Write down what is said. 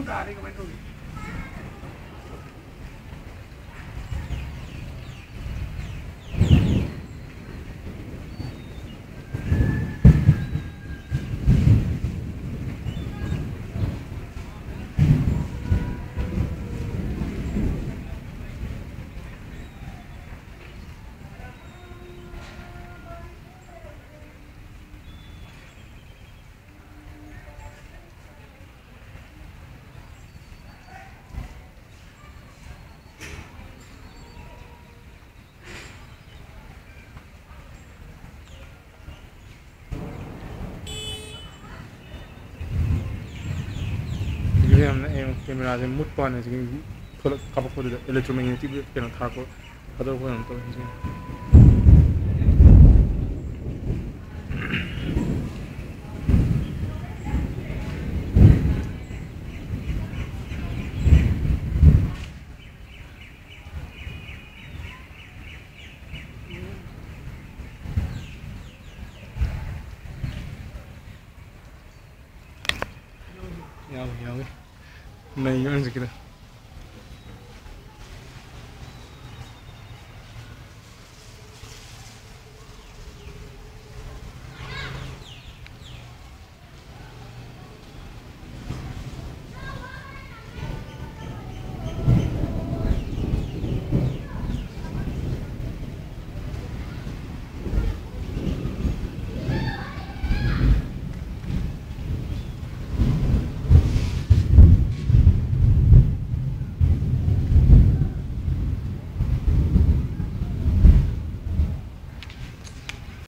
camera से मुट पाने से थोड़ा कपक हो जाता इलेक्ट्रोमैग्नेटिक के ना था को खतर को ना तो यावे नहीं यूं से किधर